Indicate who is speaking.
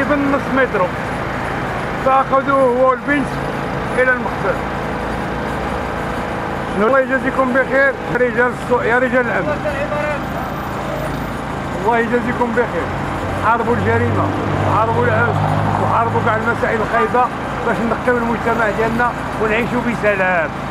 Speaker 1: تقريبا نص متر، فاخذوه هو والبنت الى المخزن. الله يجازيكم بخير رجال السوق يا رجال الامن، الله يجازيكم بخير. حاربوا الجريمه وحاربوا العنف وحاربوا كاع المسائل الخايبه باش نقيو المجتمع ديالنا ونعيشوا بسلام.